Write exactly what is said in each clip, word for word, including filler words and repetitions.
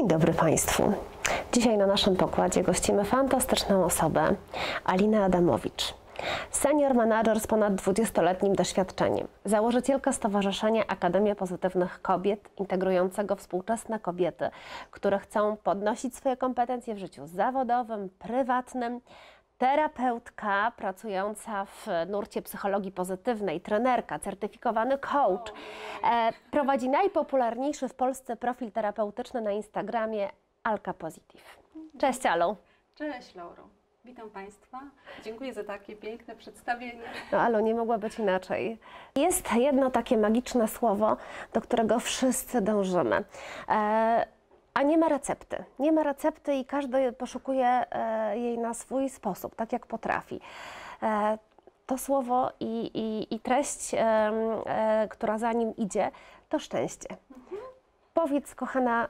Dzień dobry Państwu. Dzisiaj na naszym pokładzie gościmy fantastyczną osobę, Alinę Adamowicz. Senior menadżer z ponad dwudziestoletnim doświadczeniem, założycielka Stowarzyszenia Akademia Pozytywnych Kobiet, integrującego współczesne kobiety, które chcą podnosić swoje kompetencje w życiu zawodowym, prywatnym, terapeutka pracująca w nurcie psychologii pozytywnej, trenerka, certyfikowany coach. E, prowadzi najpopularniejszy w Polsce profil terapeutyczny na Instagramie Alka Positive. Cześć Alu. Cześć Lauro. Witam Państwa. Dziękuję za takie piękne przedstawienie. No Alu, nie mogła być inaczej. Jest jedno takie magiczne słowo, do którego wszyscy dążymy. E, A nie ma recepty. Nie ma recepty i każdy poszukuje e, jej na swój sposób, tak jak potrafi. E, to słowo i, i, i treść, e, e, która za nim idzie, to szczęście. Mhm. Powiedz, kochana,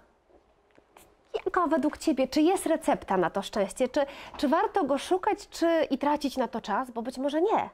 jaka według Ciebie, czy jest recepta na to szczęście? Czy, czy warto go szukać czy, i tracić na to czas? Bo być może nie.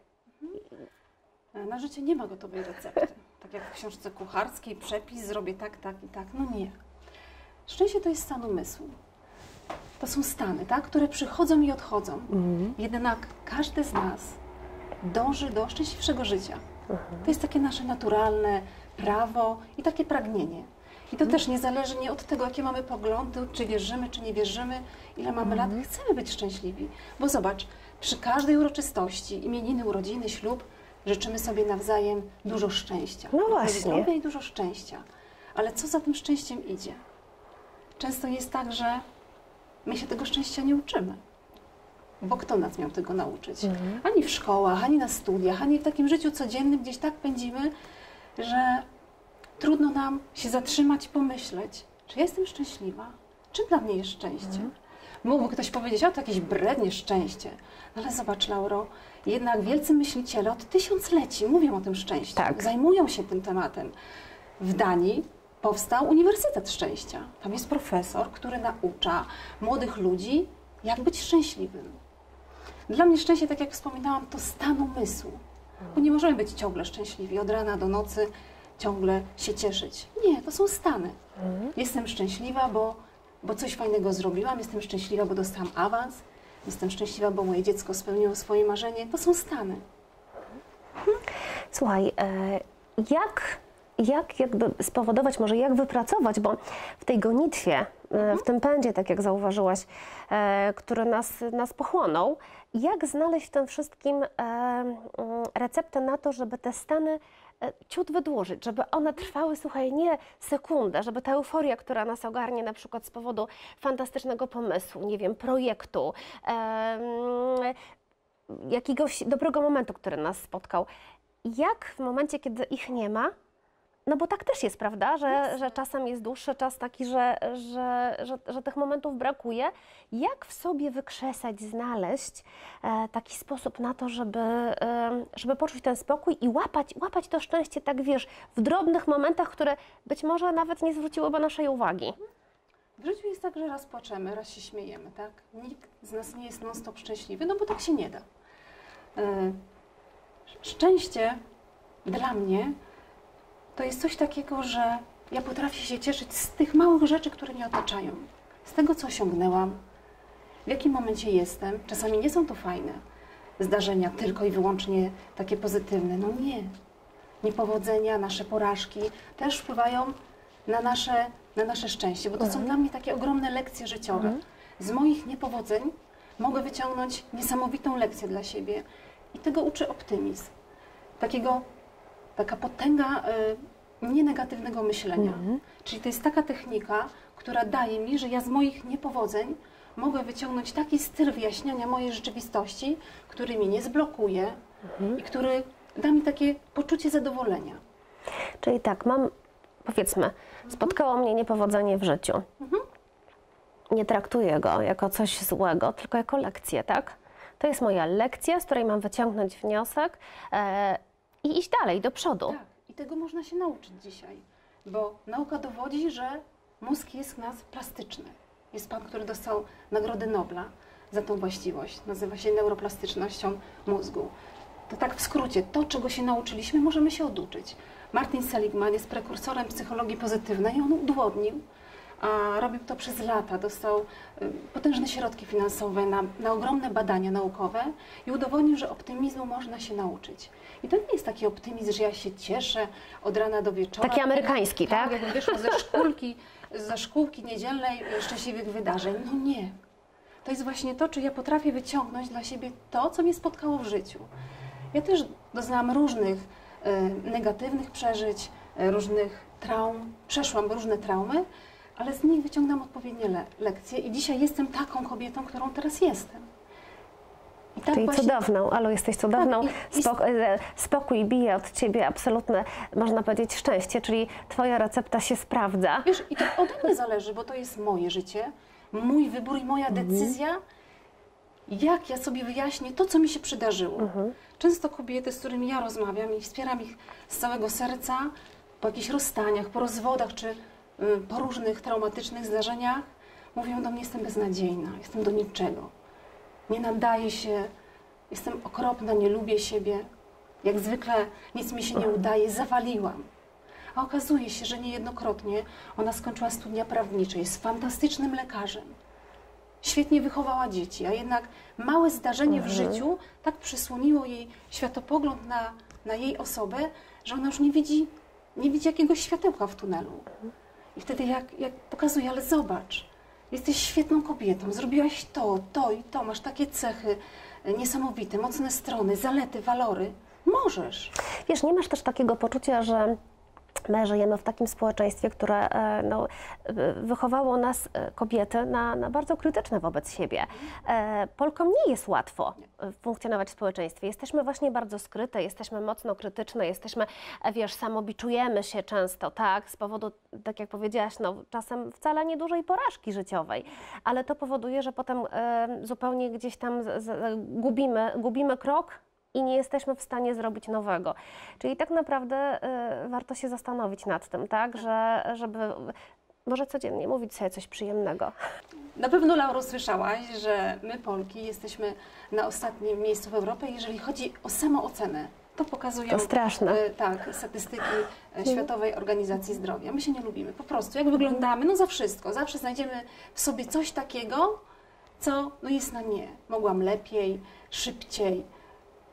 Mhm. Na życie nie ma gotowej recepty. Tak jak w książce kucharskiej, przepis, zrobię tak, tak i tak. No nie. Szczęście to jest stan umysłu. To są stany, tak, które przychodzą i odchodzą. Mhm. Jednak każdy z nas dąży do szczęśliwszego życia. Mhm. To jest takie nasze naturalne prawo i takie pragnienie. I to mhm. też niezależnie od tego, jakie mamy poglądy, czy wierzymy, czy nie wierzymy, ile mamy mhm. lat, chcemy być szczęśliwi. Bo zobacz, przy każdej uroczystości, imieniny, urodziny, ślub, życzymy sobie nawzajem dużo szczęścia. No właśnie. I dużo szczęścia. Ale co za tym szczęściem idzie? Często jest tak, że my się tego szczęścia nie uczymy. Bo kto nas miał tego nauczyć? Mhm. Ani w szkołach, ani na studiach, ani w takim życiu codziennym gdzieś tak pędzimy, że trudno nam się zatrzymać i pomyśleć, czy jestem szczęśliwa? Czym dla mnie jest szczęście? Mhm. Mógłby ktoś powiedzieć, o to jakieś brednie szczęście. No ale zobacz, Lauro, jednak wielcy myśliciele od tysiącleci mówią o tym szczęściu. Tak. Zajmują się tym tematem. W Danii powstał Uniwersytet Szczęścia. Tam jest profesor, który naucza młodych ludzi, jak być szczęśliwym. Dla mnie szczęście, tak jak wspominałam, to stan umysłu. Bo nie możemy być ciągle szczęśliwi, od rana do nocy ciągle się cieszyć. Nie, to są stany. Jestem szczęśliwa, bo, bo coś fajnego zrobiłam, jestem szczęśliwa, bo dostałam awans, jestem szczęśliwa, bo moje dziecko spełniło swoje marzenie. To są stany. Słuchaj, jak... Jak jakby spowodować, może jak wypracować, bo w tej gonitwie, mhm. w tym pędzie, tak jak zauważyłaś, e, który nas, nas pochłonął, jak znaleźć w tym wszystkim e, receptę na to, żeby te stany e, ciut wydłużyć, żeby one trwały, słuchaj, nie sekundę, żeby ta euforia, która nas ogarnie na przykład z powodu fantastycznego pomysłu, nie wiem, projektu, e, jakiegoś dobrego momentu, który nas spotkał, jak w momencie, kiedy ich nie ma, no bo tak też jest, prawda, że, że czasem jest dłuższy czas taki, że, że, że, że tych momentów brakuje. Jak w sobie wykrzesać, znaleźć e, taki sposób na to, żeby, e, żeby poczuć ten spokój i łapać, łapać to szczęście, tak wiesz, w drobnych momentach, które być może nawet nie zwróciłyby naszej uwagi. W życiu jest tak, że raz płaczemy, raz się śmiejemy, tak? Nikt z nas nie jest non-stop szczęśliwy, no bo tak się nie da. E, szczęście dla mnie to jest coś takiego, że ja potrafię się cieszyć z tych małych rzeczy, które mnie otaczają. Z tego, co osiągnęłam, w jakim momencie jestem. Czasami nie są to fajne zdarzenia, tylko i wyłącznie takie pozytywne. No nie. Niepowodzenia, nasze porażki też wpływają na nasze, na nasze szczęście, bo to mhm. są dla mnie takie ogromne lekcje życiowe. Mhm. Z moich niepowodzeń mogę wyciągnąć niesamowitą lekcję dla siebie i tego uczy optymizm. Takiego Taka potęga y, nienegatywnego myślenia. Mm-hmm. Czyli to jest taka technika, która daje mi, że ja z moich niepowodzeń mogę wyciągnąć taki styl wyjaśniania mojej rzeczywistości, który mnie nie zblokuje mm-hmm. i który da mi takie poczucie zadowolenia. Czyli tak, mam, powiedzmy, mm-hmm. spotkało mnie niepowodzenie w życiu. Mm-hmm. Nie traktuję go jako coś złego, tylko jako lekcję, tak? To jest moja lekcja, z której mam wyciągnąć wniosek, e, i iść dalej, do przodu. Tak, i tego można się nauczyć dzisiaj, bo nauka dowodzi, że mózg jest w nas plastyczny. Jest pan, który dostał Nagrodę Nobla za tą właściwość. Nazywa się neuroplastycznością mózgu. To tak w skrócie, to czego się nauczyliśmy, możemy się oduczyć. Martin Seligman jest prekursorem psychologii pozytywnej i on udowodnił, a robił to przez lata. Dostał y, potężne środki finansowe na, na ogromne badania naukowe i udowodnił, że optymizmu można się nauczyć. I to nie jest taki optymizm, że ja się cieszę od rana do wieczora. Taki amerykański, tak? Tak, jakbym wyszła ze szkółki, ze szkółki niedzielnej szczęśliwych wydarzeń. No nie. To jest właśnie to, czy ja potrafię wyciągnąć dla siebie to, co mnie spotkało w życiu. Ja też doznałam różnych y, negatywnych przeżyć, y, różnych traum, przeszłam różne traumy, ale z nich wyciągnęłam odpowiednie le lekcje i dzisiaj jestem taką kobietą, którą teraz jestem. I tak Czyli właśnie... cudowną, Alu, jesteś cudowną. Tak, i- i- Spok e, spokój bije od ciebie absolutne, można powiedzieć, szczęście, czyli twoja recepta się sprawdza. Wiesz, i to ode mnie zależy, bo to jest moje życie, mój wybór i moja decyzja, jak ja sobie wyjaśnię to, co mi się przydarzyło. Często kobiety, z którymi ja rozmawiam i wspieram ich z całego serca, po jakichś rozstaniach, po rozwodach, czy y, po różnych traumatycznych zdarzeniach, mówią do mnie, jestem beznadziejna, jestem do niczego. Nie nadaję się, jestem okropna, nie lubię siebie. Jak zwykle nic mi się nie udaje, zawaliłam. A okazuje się, że niejednokrotnie ona skończyła studia prawnicze, jest fantastycznym lekarzem. Świetnie wychowała dzieci, a jednak małe zdarzenie w życiu tak przysłoniło jej światopogląd na, na jej osobę, że ona już nie widzi, nie widzi jakiegoś światełka w tunelu. I wtedy jak, jak pokazuje, ale zobacz, jesteś świetną kobietą, zrobiłaś to, to i to, masz takie cechy niesamowite, mocne strony, zalety, walory. Możesz. Wiesz, nie masz też takiego poczucia, że my żyjemy w takim społeczeństwie, które e, no, e, wychowało nas, e, kobiety, na, na bardzo krytyczne wobec siebie. E, Polkom nie jest łatwo e, funkcjonować w społeczeństwie. Jesteśmy właśnie bardzo skryte, jesteśmy mocno krytyczne, jesteśmy, e, wiesz, samobiczujemy się często, tak, z powodu, tak jak powiedziałaś, no, czasem wcale niedużej porażki życiowej, ale to powoduje, że potem e, zupełnie gdzieś tam z, z, gubimy, gubimy krok i nie jesteśmy w stanie zrobić nowego. Czyli tak naprawdę y, warto się zastanowić nad tym, tak, że, żeby może codziennie mówić sobie coś przyjemnego. Na pewno, Lauro, słyszałaś, że my, Polki, jesteśmy na ostatnim miejscu w Europie, jeżeli chodzi o samoocenę. To pokazują To straszne. e, tak, statystyki e, Światowej Organizacji Zdrowia. My się nie lubimy, po prostu. Jak wyglądamy? No za wszystko. Zawsze znajdziemy w sobie coś takiego, co no, jest na nie. Mogłam lepiej, szybciej.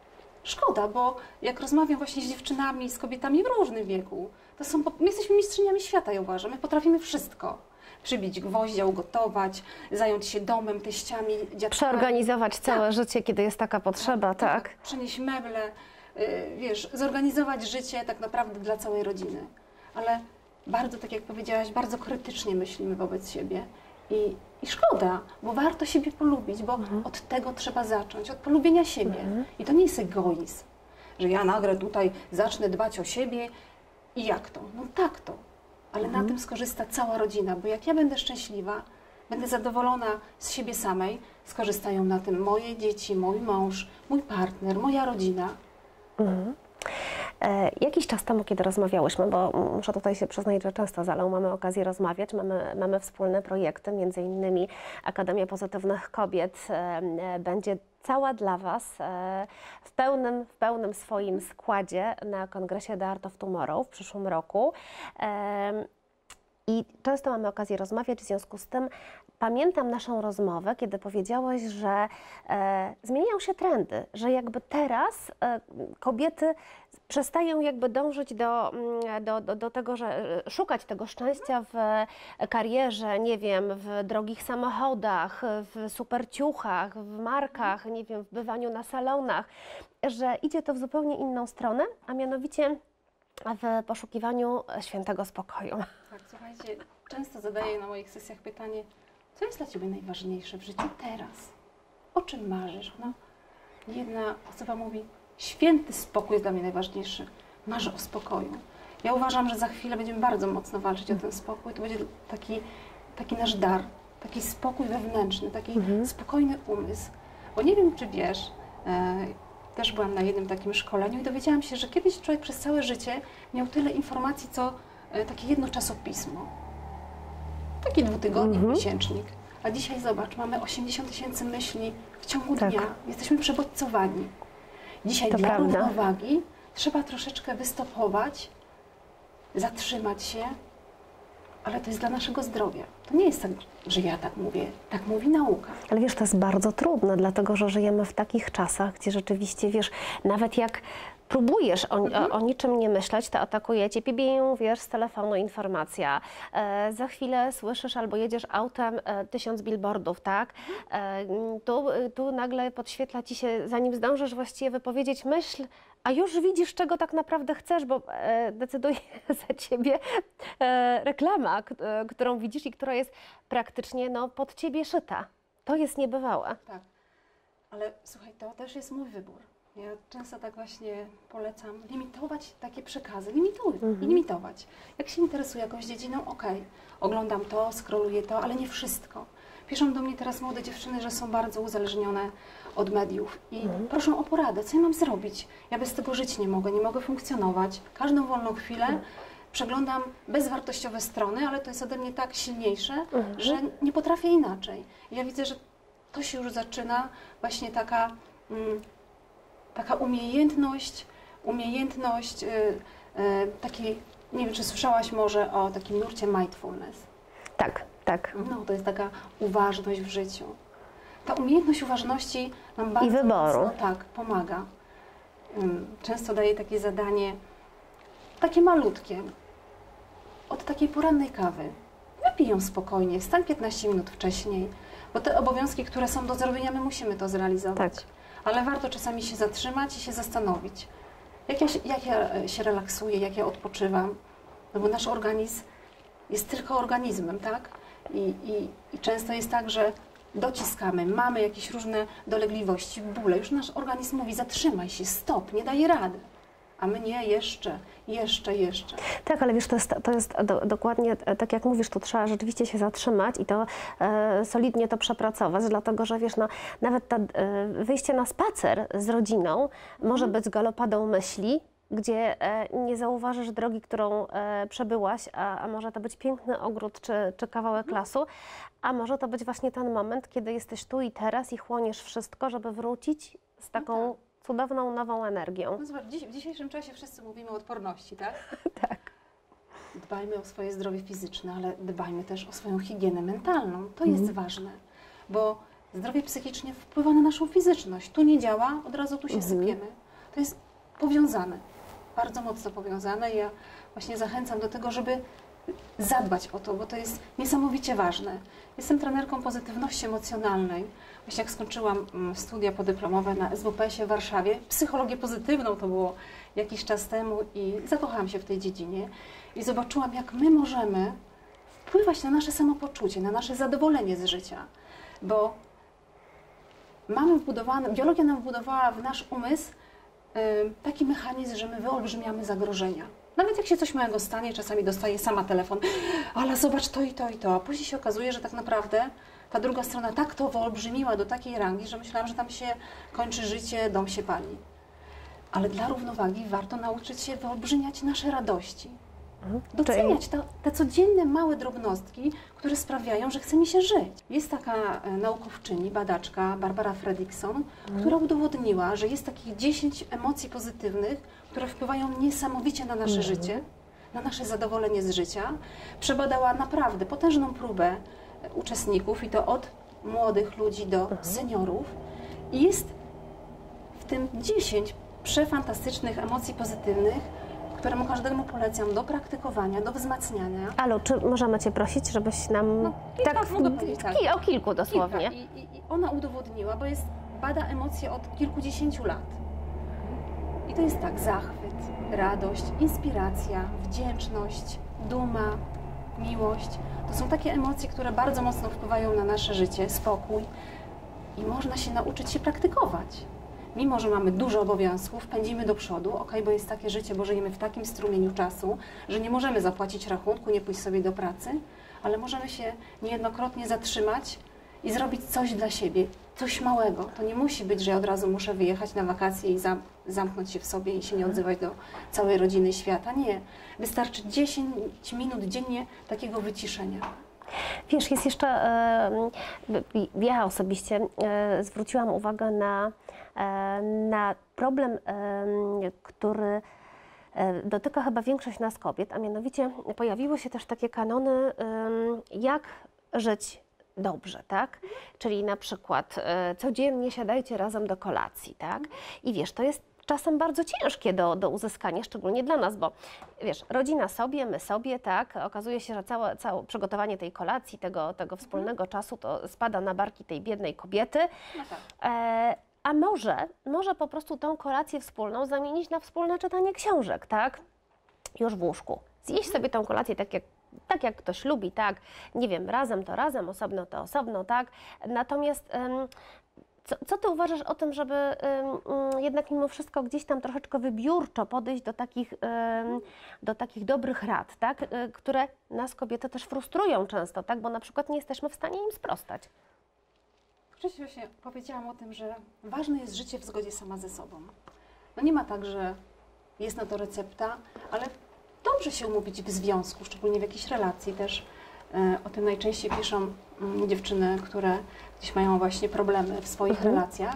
Szkoda, bo jak rozmawiam właśnie z dziewczynami, z kobietami w różnym wieku, to są, my jesteśmy mistrzyniami świata, ja uważam. My potrafimy wszystko. Przybić gwoździa, ugotować, zająć się domem, teściami, dziadkami. Przeorganizować całe Tak. życie, kiedy jest taka potrzeba, tak. Przenieść meble, yy, wiesz, zorganizować życie tak naprawdę dla całej rodziny. Ale bardzo, tak jak powiedziałaś, bardzo krytycznie myślimy wobec siebie. I, i szkoda, bo warto siebie polubić, bo Mhm. od tego trzeba zacząć, od polubienia siebie. I to nie jest egoizm, że ja nagle tutaj zacznę dbać o siebie i jak to? No tak to, ale Mhm. na tym skorzysta cała rodzina, bo jak ja będę szczęśliwa, będę zadowolona z siebie samej, skorzystają na tym moje dzieci, mój mąż, mój partner, moja rodzina. E, jakiś czas temu, kiedy rozmawiałyśmy, bo muszę tutaj się przyznać, że często z Alą mamy okazję rozmawiać, mamy, mamy wspólne projekty, między innymi Akademia Pozytywnych Kobiet e, e, będzie cała dla Was e, w pełnym, w pełnym swoim składzie na kongresie The Art of Tomorrow w przyszłym roku. E, I często mamy okazję rozmawiać, w związku z tym pamiętam naszą rozmowę, kiedy powiedziałaś, że e, zmieniają się trendy, że jakby teraz e, kobiety przestają jakby dążyć do, mm, do, do, do tego, że e, szukać tego szczęścia w karierze, nie wiem, w drogich samochodach, w superciuchach, w markach, nie wiem, w bywaniu na salonach, że idzie to w zupełnie inną stronę, a mianowicie w poszukiwaniu świętego spokoju. Tak, słuchajcie, często zadaję na moich sesjach pytanie, co jest dla Ciebie najważniejsze w życiu teraz? O czym marzysz? No, jedna osoba mówi, święty spokój jest dla mnie najważniejszy. Marzę o spokoju. Ja uważam, że za chwilę będziemy bardzo mocno walczyć o ten spokój. To będzie taki, taki nasz dar, taki spokój wewnętrzny, taki Mhm. spokojny umysł. Bo nie wiem, czy wiesz, e, też byłam na jednym takim szkoleniu i dowiedziałam się, że kiedyś człowiek przez całe życie miał tyle informacji, co e, takie jedno czasopismo. Taki dwutygodnik, Mhm. miesięcznik. A dzisiaj zobacz, mamy osiemdziesiąt tysięcy myśli w ciągu Tak. dnia. Jesteśmy przebodźcowani. Dzisiaj To dla prawda. równowagi trzeba troszeczkę wystopować, zatrzymać się, ale to jest dla naszego zdrowia. To nie jest tak, że ja tak mówię, tak mówi nauka. Ale wiesz, to jest bardzo trudne, dlatego że żyjemy w takich czasach, gdzie rzeczywiście, wiesz, nawet jak próbujesz o, Mhm. o, o niczym nie myśleć, to atakuje cię, pibię, wiesz, z telefonu informacja. E, za chwilę słyszysz albo jedziesz autem e, tysiąc billboardów, tak? E, tu, tu nagle podświetla ci się, zanim zdążysz właściwie wypowiedzieć myśl, a już widzisz, czego tak naprawdę chcesz, bo e, decyduje za ciebie e, reklama, k- e, którą widzisz i która jest praktycznie no, pod ciebie szyta. To jest niebywałe. Tak, ale słuchaj, to też jest mój wybór. Ja często tak właśnie polecam limitować takie przekazy, limituj, limitować. Jak się interesuję jakąś dziedziną, okej, oglądam to, scrolluję to, ale nie wszystko. Piszą do mnie teraz młode dziewczyny, że są bardzo uzależnione od mediów i proszą o poradę, co ja mam zrobić? Ja bez tego żyć nie mogę, nie mogę funkcjonować. Każdą wolną chwilę przeglądam bezwartościowe strony, ale to jest ode mnie tak silniejsze, że nie potrafię inaczej. I ja widzę, że to się już zaczyna właśnie taka... Mm, taka umiejętność, umiejętność yy, yy, takiej, nie wiem, czy słyszałaś może o takim nurcie mindfulness. Tak, tak. No, to jest taka uważność w życiu. Ta umiejętność uważności nam bardzo wyboru. mocno, tak, pomaga. Ym, Często daję takie zadanie, takie malutkie, od takiej porannej kawy. Wypij ją spokojnie, wstań piętnaście minut wcześniej, bo te obowiązki, które są do zrobienia, my musimy to zrealizować. Tak. Ale warto czasami się zatrzymać i się zastanowić, jak ja, się, jak ja się relaksuję, jak ja odpoczywam, no bo nasz organizm jest tylko organizmem, tak? I, i, i często jest tak, że dociskamy, mamy jakieś różne dolegliwości, bóle, już nasz organizm mówi zatrzymaj się, stop, nie daje rady. A my nie, jeszcze, jeszcze, jeszcze. Tak, ale wiesz, to jest, to jest do, dokładnie tak jak mówisz, tu trzeba rzeczywiście się zatrzymać i to e, solidnie to przepracować, dlatego że wiesz, no, nawet ta, e, wyjście na spacer z rodziną może być galopadą myśli, gdzie e, nie zauważysz drogi, którą e, przebyłaś, a, a może to być piękny ogród czy, czy kawałek lasu, a może to być właśnie ten moment, kiedy jesteś tu i teraz i chłoniesz wszystko, żeby wrócić z taką cudowną, nową energią. No zobacz, dziś, w dzisiejszym czasie wszyscy mówimy o odporności, tak? Tak. Dbajmy o swoje zdrowie fizyczne, ale dbajmy też o swoją higienę mentalną. To jest ważne, bo zdrowie psychicznie wpływa na naszą fizyczność. Tu nie działa, od razu tu się sypiemy. To jest powiązane, bardzo mocno powiązane. Ja właśnie zachęcam do tego, żeby zadbać o to, bo to jest niesamowicie ważne. Jestem trenerką pozytywności emocjonalnej. Właśnie jak skończyłam mm, studia podyplomowe na S W P S ie w Warszawie, psychologię pozytywną to było jakiś czas temu i zakochałam się w tej dziedzinie i zobaczyłam, jak my możemy wpływać na nasze samopoczucie, na nasze zadowolenie z życia, bo mamy wbudowane, biologia nam wbudowała w nasz umysł y, taki mechanizm, że my wyolbrzymiamy zagrożenia. Nawet jak się coś małego stanie, czasami dostaję sama telefon, ale zobacz to i to i to, a później się okazuje, że tak naprawdę ta druga strona tak to wyolbrzymiła do takiej rangi, że myślałam, że tam się kończy życie, dom się pali. Ale dla równowagi warto nauczyć się wyolbrzymiać nasze radości. Doceniać te, te codzienne małe drobnostki, które sprawiają, że chce mi się żyć. Jest taka e, naukowczyni, badaczka Barbara Fredrickson, która udowodniła, że jest takich dziesięć emocji pozytywnych, które wpływają niesamowicie na nasze życie, na nasze zadowolenie z życia. Przebadała naprawdę potężną próbę e, uczestników i to od młodych ludzi do seniorów. I jest w tym dziesięć przefantastycznych emocji pozytywnych, któremu każdemu polecam do praktykowania, do wzmacniania. Alu, czy możemy Cię prosić, żebyś nam No, kilka, tak, mogę powiedzieć tak. ki- o kilku dosłownie. Kilka. I, i, I ona udowodniła, bo jest, bada emocje od kilkudziesięciu lat. I to jest tak, zachwyt, radość, inspiracja, wdzięczność, duma, miłość. To są takie emocje, które bardzo mocno wpływają na nasze życie, spokój. I można się nauczyć się praktykować. Mimo że mamy dużo obowiązków, pędzimy do przodu, ok, bo jest takie życie, bo żyjemy w takim strumieniu czasu, że nie możemy zapłacić rachunku, nie pójść sobie do pracy, ale możemy się niejednokrotnie zatrzymać i zrobić coś dla siebie, coś małego. To nie musi być, że ja od razu muszę wyjechać na wakacje i zam zamknąć się w sobie i się nie odzywać do całej rodziny świata. Nie. Wystarczy dziesięć minut dziennie takiego wyciszenia. Wiesz, jest jeszcze, e, ja osobiście e, zwróciłam uwagę na, e, na problem, e, który e, dotyka chyba większość nas kobiet, a mianowicie pojawiły się też takie kanony, e, jak żyć dobrze, tak? Czyli na przykład e, codziennie siadajcie razem do kolacji, tak? I wiesz, to jest czasem bardzo ciężkie do, do uzyskania, szczególnie dla nas, bo wiesz, rodzina sobie, my sobie, tak? Okazuje się, że całe, całe przygotowanie tej kolacji, tego, tego wspólnego czasu to spada na barki tej biednej kobiety. No tak. E, a może, może po prostu tą kolację wspólną zamienić na wspólne czytanie książek, tak? Już w łóżku. Zjeść sobie tą kolację tak jak, tak jak ktoś lubi, tak? Nie wiem, razem to razem, osobno to osobno, tak? Natomiast em, co, co ty uważasz o tym, żeby em, mm, jednak mimo wszystko gdzieś tam troszeczkę wybiórczo podejść do takich, em, do takich dobrych rad, tak? Y, które nas kobiety też frustrują często, tak? Bo na przykład nie jesteśmy w stanie im sprostać. Wcześniej właśnie powiedziałam o tym, że ważne jest życie w zgodzie sama ze sobą. No nie ma tak, że jest na to recepta, ale dobrze się umówić w związku, szczególnie w jakiejś relacji też. E, o tym najczęściej piszą mm, dziewczyny, które gdzieś mają właśnie problemy w swoich Mhm. relacjach.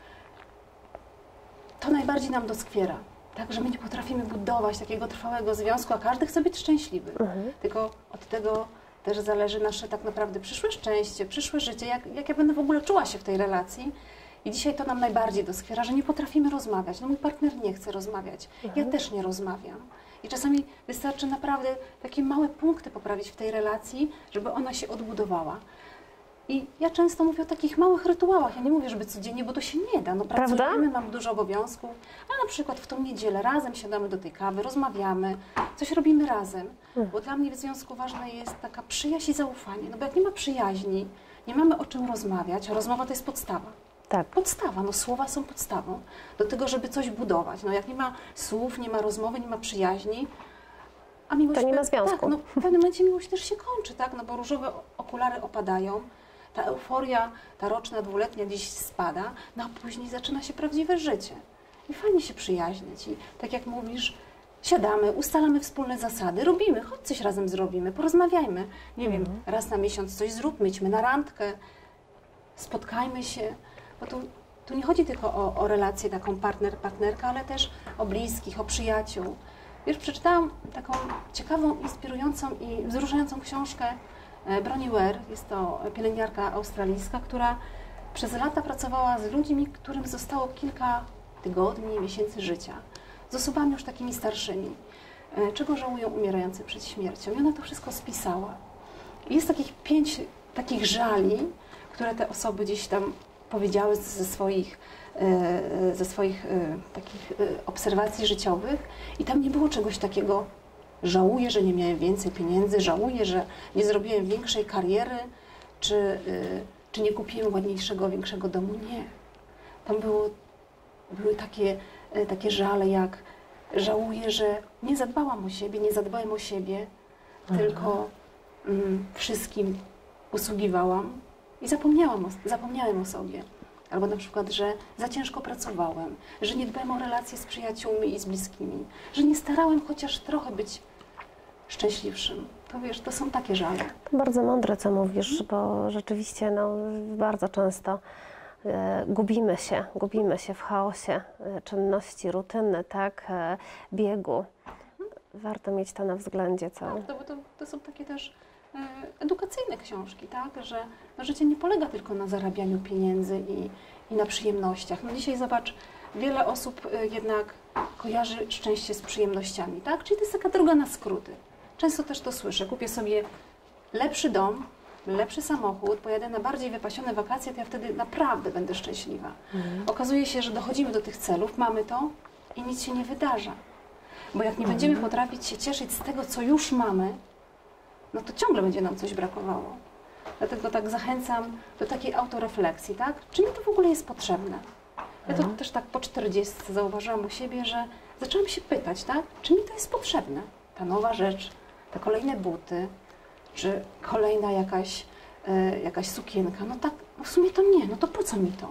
To najbardziej nam doskwiera, tak, że my nie potrafimy budować takiego trwałego związku, a każdy chce być szczęśliwy. Mhm. Tylko od tego też zależy nasze tak naprawdę przyszłe szczęście, przyszłe życie, jak, jak ja będę w ogóle czuła się w tej relacji. I dzisiaj to nam najbardziej doskwiera, że nie potrafimy rozmawiać. No mój partner nie chce rozmawiać, Mhm. ja też nie rozmawiam. I czasami wystarczy naprawdę takie małe punkty poprawić w tej relacji, żeby ona się odbudowała. I ja często mówię o takich małych rytuałach. Ja nie mówię, żeby codziennie, bo to się nie da. No Prawda? pracujemy, mamy dużo obowiązków, a na przykład w tą niedzielę razem siadamy do tej kawy, rozmawiamy, coś robimy razem. Bo dla mnie w związku ważna jest taka przyjaźń i zaufanie. No bo jak nie ma przyjaźni, nie mamy o czym rozmawiać, a rozmowa to jest podstawa. Tak. Podstawa, no słowa są podstawą do tego, żeby coś budować. No jak nie ma słów, nie ma rozmowy, nie ma przyjaźni, a miłość... To nie ma pe- związku. Tak, no w pewnym momencie miłość też się kończy, tak? No bo różowe okulary opadają, ta euforia, ta roczna, dwuletnia gdzieś spada, no a później zaczyna się prawdziwe życie. I fajnie się przyjaźnić. I tak jak mówisz, siadamy, ustalamy wspólne zasady, robimy, chodź coś razem zrobimy, porozmawiajmy. Nie wiem, raz na miesiąc coś zróbmy, idźmy na randkę, spotkajmy się. Bo tu, tu nie chodzi tylko o, o relację taką partner-partnerka, ale też o bliskich, o przyjaciół. Wiesz, przeczytałam taką ciekawą, inspirującą i wzruszającą książkę Bronnie Ware. Jest to pielęgniarka australijska, która przez lata pracowała z ludźmi, którym zostało kilka tygodni, miesięcy życia. Z osobami już takimi starszymi. Czego żałują umierający przed śmiercią? I ona to wszystko spisała. I jest takich pięć takich żali, które te osoby gdzieś tam powiedziały ze swoich, ze swoich takich obserwacji życiowych i tam nie było czegoś takiego, żałuję, że nie miałem więcej pieniędzy, żałuję, że nie zrobiłem większej kariery, czy, czy nie kupiłem ładniejszego, większego domu. Nie. Tam było, były takie, takie żale jak żałuję, że nie zadbałam o siebie, nie zadbałem o siebie, mhm. tylko mm, wszystkim usługiwałam i zapomniałam o, zapomniałem o sobie. Albo na przykład, że za ciężko pracowałem, że nie dbałem o relacje z przyjaciółmi i z bliskimi, że nie starałem chociaż trochę być szczęśliwszym. To wiesz, to są takie żale. To bardzo mądre, co mówisz, bo rzeczywiście no, bardzo często e, gubimy się, gubimy się w chaosie e, czynności, rutyny, tak, e, biegu. Warto mieć to na względzie. Co... Tak, to, to, to są takie też e, edukacyjne książki, tak, że no, życie nie polega tylko na zarabianiu pieniędzy i, i na przyjemnościach. No dzisiaj zobacz, wiele osób e, jednak kojarzy szczęście z przyjemnościami, tak, czyli to jest taka droga na skróty. Często też to słyszę, kupię sobie lepszy dom, lepszy samochód, pojadę na bardziej wypasione wakacje, to ja wtedy naprawdę będę szczęśliwa. Mhm. Okazuje się, że dochodzimy do tych celów, mamy to i nic się nie wydarza. Bo jak nie mhm. będziemy potrafić się cieszyć z tego, co już mamy, no to ciągle będzie nam coś brakowało. Dlatego tak zachęcam do takiej autorefleksji, tak? Czy mi to w ogóle jest potrzebne? Ja to mhm. też tak po czterdziestce zauważyłam u siebie, że zaczęłam się pytać, tak? Czy mi to jest potrzebne? Ta nowa rzecz, te kolejne buty, czy kolejna jakaś, e, jakaś sukienka, no tak, no w sumie to nie, no to po co mi to?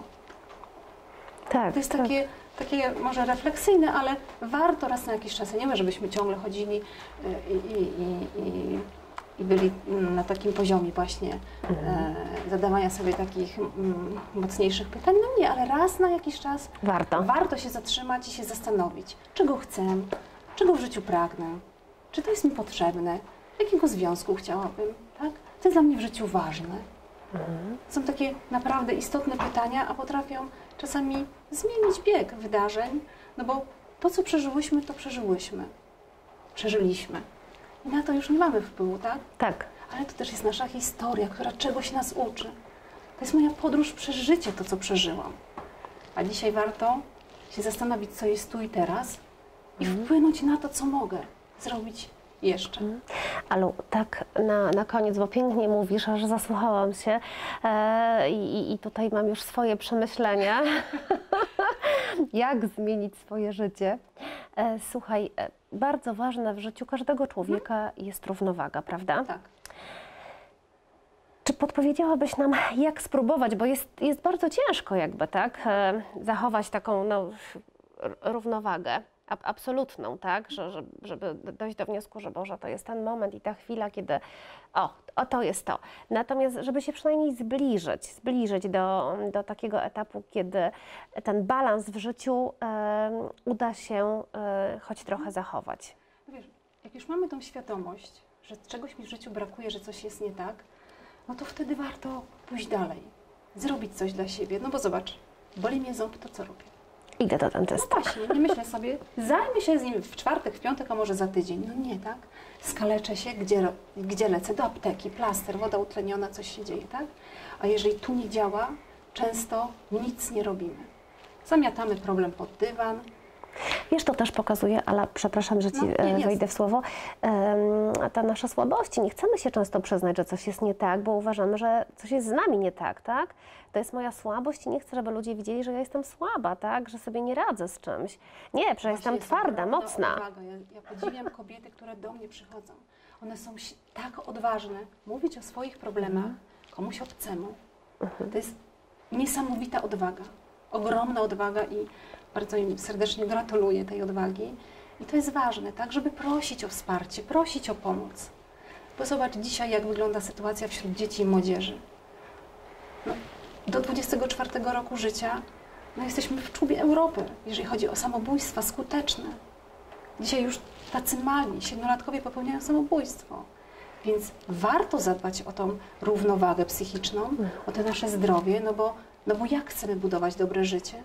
Tak, to jest tak. takie, takie może refleksyjne, ale warto raz na jakiś czas, nie wiem, żebyśmy ciągle chodzili i, i, i, i, i byli na takim poziomie właśnie mhm. e, zadawania sobie takich mm, mocniejszych pytań, no nie, ale raz na jakiś czas warto. warto się zatrzymać i się zastanowić, czego chcę, czego w życiu pragnę. Czy to jest mi potrzebne? Jakiego związku chciałabym, tak? Co jest dla mnie w życiu ważne? Mhm. Są takie naprawdę istotne pytania, a potrafią czasami zmienić bieg wydarzeń, no bo to, co przeżyłyśmy, to przeżyłyśmy. Przeżyliśmy. I na to już nie mamy wpływu, tak? Tak. Ale to też jest nasza historia, która czegoś nas uczy. To jest moja podróż przez życie, to, co przeżyłam. A dzisiaj warto się zastanowić, co jest tu i teraz i mm. wpłynąć na to, co mogę zrobić jeszcze. Mm. Alu, tak na, na koniec, bo pięknie mówisz, aż zasłuchałam się e, i, i tutaj mam już swoje przemyślenia, jak zmienić swoje życie. E, słuchaj, e, bardzo ważne w życiu każdego człowieka mm. jest równowaga, prawda? Tak. Czy podpowiedziałabyś nam, jak spróbować, bo jest, jest bardzo ciężko jakby, tak, e, zachować taką no, równowagę ab, absolutną, tak, że, że, żeby dojść do wniosku, że Boże, to jest ten moment i ta chwila, kiedy o, o to jest to. Natomiast, żeby się przynajmniej zbliżyć, zbliżyć do, do takiego etapu, kiedy ten balans w życiu e, uda się e, choć trochę zachować. Wiesz, jak już mamy tą świadomość, że czegoś mi w życiu brakuje, że coś jest nie tak, no to wtedy warto pójść dalej, zrobić coś dla siebie. No bo zobacz, boli mnie ząb, to co robię? Idę do dentysty. No właśnie, nie myślę sobie, zajmę się z nim w czwartek, w piątek, a może za tydzień. No nie, tak? Skaleczę się, gdzie, gdzie lecę? Do apteki, plaster, woda utleniona, coś się dzieje, tak? A jeżeli tu nie działa, często nic nie robimy. Zamiatamy problem pod dywan. Wiesz, to też pokazuje, ale przepraszam, że Ci no, nie, wejdę w słowo, um, ta nasza słabości. Nie chcemy się często przyznać, że coś jest nie tak, bo uważamy, że coś jest z nami nie tak, tak? To jest moja słabość i nie chcę, żeby ludzie widzieli, że ja jestem słaba, tak? Że sobie nie radzę z czymś. Nie, przecież jestem twarda, mocna. Odwaga. Ja, ja podziwiam kobiety, które do mnie przychodzą. One są tak odważne mówić o swoich problemach mhm. komuś obcemu. Mhm. To jest niesamowita odwaga, ogromna odwaga i bardzo im serdecznie gratuluję tej odwagi. I to jest ważne, tak, żeby prosić o wsparcie, prosić o pomoc. Bo zobacz dzisiaj, jak wygląda sytuacja wśród dzieci i młodzieży. No, do dwudziestego czwartego roku życia no, jesteśmy w czubie Europy, jeżeli chodzi o samobójstwa skuteczne. Dzisiaj już tacy mali, siedmiolatkowie popełniają samobójstwo. Więc warto zadbać o tą równowagę psychiczną, o to nasze zdrowie, no bo, no bo jak chcemy budować dobre życie?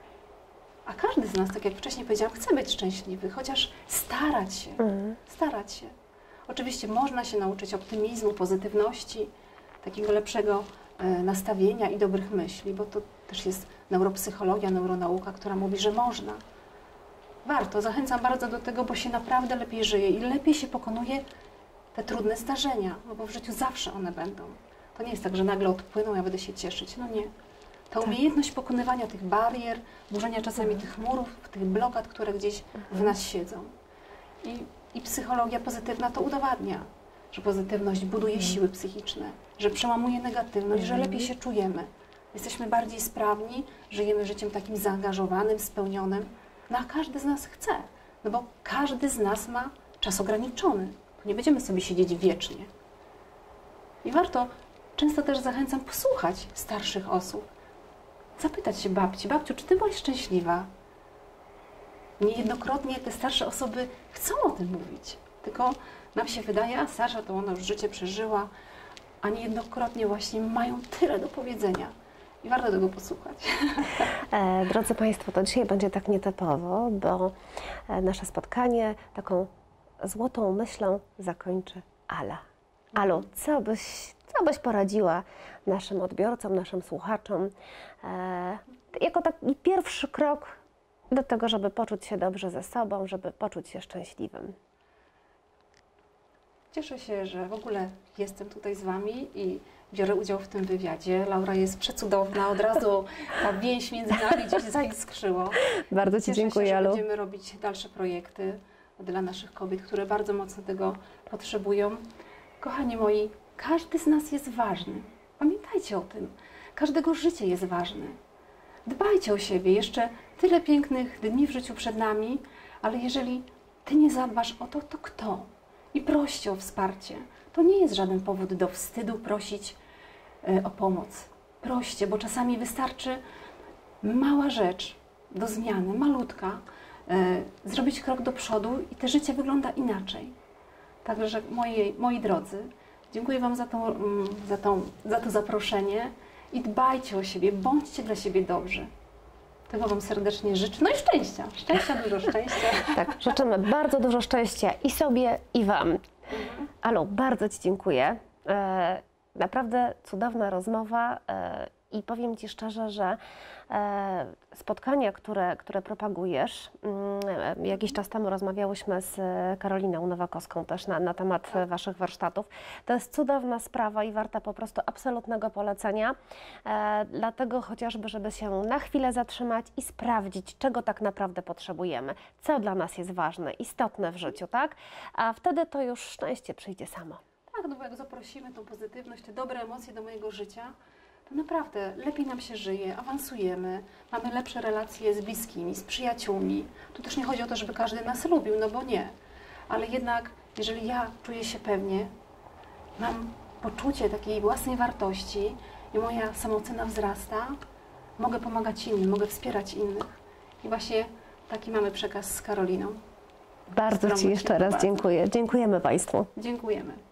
A każdy z nas, tak jak wcześniej powiedziałam, chce być szczęśliwy, chociaż starać się, mhm. starać się. Oczywiście można się nauczyć optymizmu, pozytywności, takiego lepszego e, nastawienia i dobrych myśli, bo to też jest neuropsychologia, neuronauka, która mówi, że można. Warto, zachęcam bardzo do tego, bo się naprawdę lepiej żyje i lepiej się pokonuje te trudne zdarzenia, no bo w życiu zawsze one będą. To nie jest tak, że nagle odpłyną, ja będę się cieszyć, no nie. Ta umiejętność pokonywania tych barier, burzenia czasami mhm. tych murów, tych blokad, które gdzieś w nas siedzą. I, i psychologia pozytywna to udowadnia, że pozytywność buduje mhm. siły psychiczne, że przełamuje negatywność, mhm. że lepiej się czujemy. Jesteśmy bardziej sprawni, żyjemy życiem takim zaangażowanym, spełnionym. No a każdy z nas chce, no bo każdy z nas ma czas ograniczony. Nie będziemy sobie siedzieć wiecznie. I warto, często też zachęcam posłuchać starszych osób. Zapytać się babci, babciu, czy ty byłaś szczęśliwa? Niejednokrotnie te starsze osoby chcą o tym mówić, tylko nam się wydaje, a starsza to ona już życie przeżyła, a niejednokrotnie właśnie mają tyle do powiedzenia i warto tego posłuchać. E, drodzy Państwo, to dzisiaj będzie tak nietypowo, bo nasze spotkanie taką złotą myślą zakończy Ala. Alu, co byś, co byś poradziła naszym odbiorcom, naszym słuchaczom e, jako taki pierwszy krok do tego, żeby poczuć się dobrze ze sobą, żeby poczuć się szczęśliwym? Cieszę się, że w ogóle jestem tutaj z Wami i biorę udział w tym wywiadzie. Laura jest przecudowna, od razu ta więź między nami gdzieś zaiskrzyło. Bardzo Ci Cieszę dziękuję, się, że Alu. będziemy robić dalsze projekty dla naszych kobiet, które bardzo mocno tego potrzebują. Kochani moi, każdy z nas jest ważny. Pamiętajcie o tym. Każdego życie jest ważne. Dbajcie o siebie. Jeszcze tyle pięknych dni w życiu przed nami, ale jeżeli Ty nie zadbasz o to, to kto? I proście o wsparcie. To nie jest żaden powód do wstydu prosić y, o pomoc. Proście, bo czasami wystarczy mała rzecz do zmiany, malutka, y, zrobić krok do przodu i te życie wygląda inaczej. Także moi, moi drodzy, Dziękuję Wam za, tą, mm, za, tą, za to zaproszenie i dbajcie o siebie, bądźcie dla siebie dobrzy. Tego Wam serdecznie życzę. No i szczęścia. Szczęścia, dużo szczęścia. Tak, życzymy bardzo dużo szczęścia i sobie, i Wam. Mhm. Alu, bardzo Ci dziękuję. E, naprawdę cudowna rozmowa e, i powiem Ci szczerze, że e, spotkania, które, które propagujesz, mm, jakiś czas temu rozmawiałyśmy z Karoliną Nowakowską też na, na temat Waszych warsztatów. To jest cudowna sprawa i warta po prostu absolutnego polecenia, e, dlatego chociażby, żeby się na chwilę zatrzymać i sprawdzić, czego tak naprawdę potrzebujemy, co dla nas jest ważne, istotne w życiu, tak? A wtedy to już szczęście przyjdzie samo. Tak, no bo jak zaprosimy tą pozytywność, te dobre emocje do mojego życia, to naprawdę lepiej nam się żyje, awansujemy, mamy lepsze relacje z bliskimi, z przyjaciółmi. Tu też nie chodzi o to, żeby każdy nas lubił, no bo nie. Ale jednak, jeżeli ja czuję się pewnie, mam poczucie takiej własnej wartości i moja samoocena wzrasta, mogę pomagać innym, mogę wspierać innych. I właśnie taki mamy przekaz z Karoliną. Bardzo Ci jeszcze raz dziękuję. Dziękujemy Państwu. Dziękujemy.